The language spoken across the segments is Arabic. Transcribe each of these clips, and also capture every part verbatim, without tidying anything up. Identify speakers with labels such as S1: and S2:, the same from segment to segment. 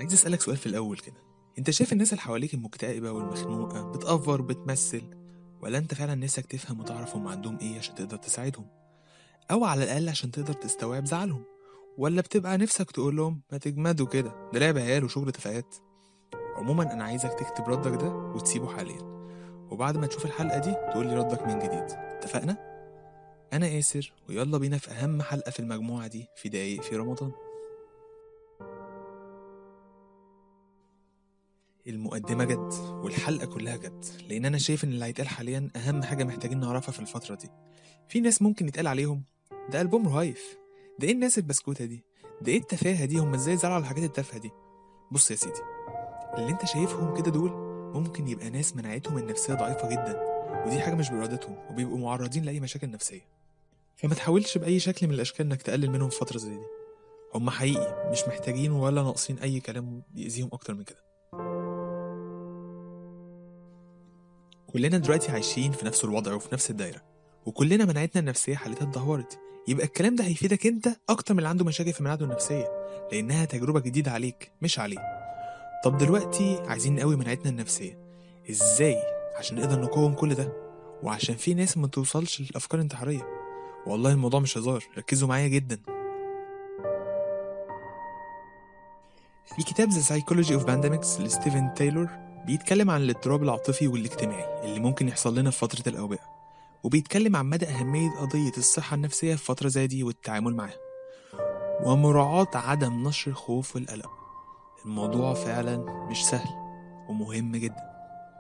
S1: عايز أسألك سؤال في الأول كده. أنت شايف الناس اللي حواليك المكتئبة والمخنوقة بتأفور وبتمثل، ولا أنت فعلا نفسك تفهم وتعرف هم عندهم إيه عشان تقدر تساعدهم، أو على الأقل عشان تقدر تستوعب زعلهم؟ ولا بتبقى نفسك تقول لهم ما تجمدوا كده، ده لعب عيال وشغل تفاهات؟ عموما أنا عايزك تكتب ردك ده وتسيبه حاليا، وبعد ما تشوف الحلقة دي تقول لي ردك من جديد. اتفقنا؟ أنا آسر، ويلا بينا في أهم حلقة في المجموعة دي في دقايق في رمضان. المقدمة جد والحلقة كلها جد، لأن أنا شايف إن اللي هيتقال حاليا أهم حاجة محتاجين نعرفها في الفترة دي. في ناس ممكن يتقال عليهم ده قلبهم رهيف، ده إيه الناس البسكوتة دي، ده إيه التفاهة دي، هم إزاي زعلوا على الحاجات التافهة دي؟ بص يا سيدي، اللي أنت شايفهم كده دول ممكن يبقى ناس مناعتهم النفسية ضعيفة جدا، ودي حاجة مش بإرادتهم، وبيبقوا معرضين لأي مشاكل نفسية. فما تحاولش بأي شكل من الأشكال إنك تقلل منهم في فترة زي دي. هم حقيقي مش محتاجين ولا ناقصين أي كلام يأذيهم أكتر من كده. كلنا دلوقتي عايشين في نفس الوضع وفي نفس الدايرة، وكلنا مناعتنا النفسية حالتها اتدهورت. يبقى الكلام ده هيفيدك انت اكتر من اللي عنده مشاكل في مناعته النفسية، لانها تجربة جديدة عليك مش عليه. طب دلوقتي عايزين نقوي مناعتنا النفسية ازاي عشان نقدر نقاوم كل ده، وعشان في ناس ما توصلش للافكار الانتحارية؟ والله الموضوع مش هزار، ركزوا معايا جدا. في كتاب The Psychology of Pandemics لستيفن تايلور بيتكلم عن الاضطراب العاطفي والاجتماعي اللي ممكن يحصل لنا في فترة الأوبئة، وبيتكلم عن مدى أهمية قضية الصحة النفسية في فترة زي دي والتعامل معاها، ومراعاة عدم نشر الخوف والقلق. الموضوع فعلا مش سهل ومهم جدا.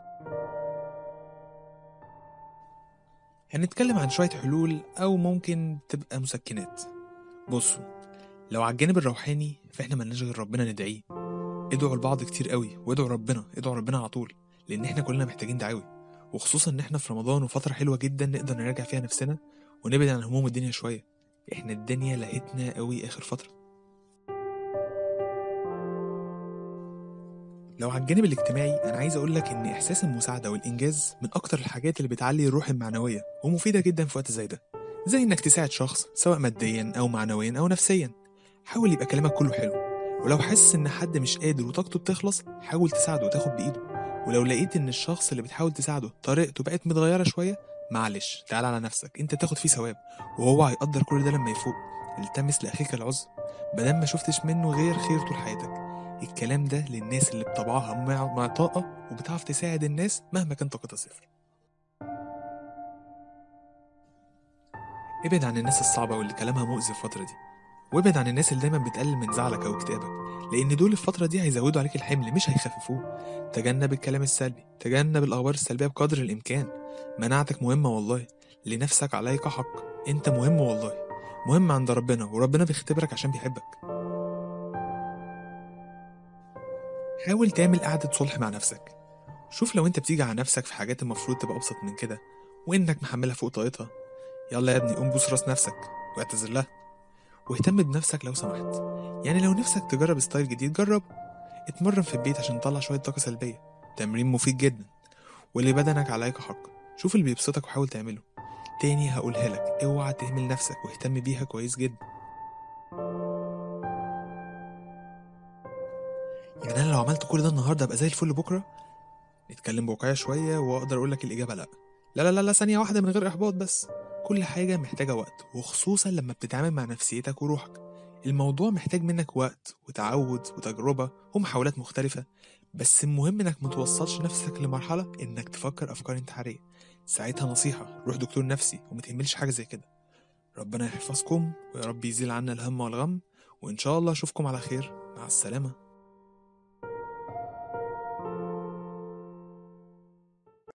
S1: هنتكلم عن شوية حلول أو ممكن تبقى مسكنات. بصوا، لو على الجانب الروحاني فإحنا ملناش غير ربنا ندعيه. ادعوا لبعض كتير قوي، وادعوا ربنا، ادعوا ربنا على طول، لأن إحنا كلنا محتاجين دعاوي، وخصوصا إن إحنا في رمضان وفترة حلوة جدا نقدر نراجع فيها نفسنا ونبعد عن هموم الدنيا شوية. إحنا الدنيا لهتنا قوي آخر فترة. لو على الجانب الاجتماعي أنا عايز أقولك إن إحساس المساعدة والإنجاز من أكتر الحاجات اللي بتعلي الروح المعنوية ومفيدة جدا في وقت زي ده، زي إنك تساعد شخص سواء ماديا أو معنويا أو نفسيا. حاول يبقى كلامك كله حلو، ولو حاسس إن حد مش قادر وطاقته بتخلص حاول تساعده وتاخد بإيده. ولو لقيت إن الشخص اللي بتحاول تساعده طريقته بقت متغيرة شوية، معلش تعال على نفسك، أنت تاخد فيه ثواب وهو هيقدر كل ده لما يفوق. التمس لأخيك العذر بدل ما شفتش منه غير خير طول حياتك. الكلام ده للناس اللي بطبعها مع- معطاءة وبتعرف تساعد الناس مهما كان طاقتها صفر. ابعد عن الناس الصعبة واللي كلامها مؤذي في الفترة دي، وابعد عن الناس اللي دايما بتقلل من زعلك أو اكتئابك، لأن دول الفترة دي هيزودوا عليك الحمل مش هيخففوه. تجنب الكلام السلبي، تجنب الأخبار السلبية بقدر الإمكان. مناعتك مهمة والله، لنفسك عليك حق. أنت مهم والله، مهم عند ربنا، وربنا بيختبرك عشان بيحبك. حاول تعمل قعدة صلح مع نفسك. شوف لو انت بتيجي على نفسك في حاجات المفروض تبقى ابسط من كده وانك محملها فوق طاقتها، يلا يا ابني قوم بوس راس نفسك واعتذر لها، واهتم بنفسك لو سمحت. يعني لو نفسك تجرب ستايل جديد جرب، اتمرن في البيت عشان تطلع شوية طاقة سلبية، تمرين مفيد جدا. واللي بدنك عليك حق، شوف اللي بيبسطك وحاول تعمله. تاني هقولها لك، اوعى تهمل نفسك واهتم بيها كويس جدا. يعني انا لو عملت كل ده النهارده ابقى زي الفل بكره؟ نتكلم بواقعية شوية وأقدر أقولك الإجابة لأ. لا لا لا لا، ثانية واحدة من غير إحباط بس. كل حاجة محتاجة وقت، وخصوصا لما بتتعامل مع نفسيتك وروحك. الموضوع محتاج منك وقت وتعود وتجربة ومحاولات مختلفة. بس المهم إنك متوصلش نفسك لمرحلة إنك تفكر أفكار انتحارية. ساعتها نصيحة، روح دكتور نفسي ومتهملش حاجة زي كده. ربنا يحفظكم ويا رب يزيل عنا الهم والغم، وإن شاء الله أشوفكم على خير. مع السلامة.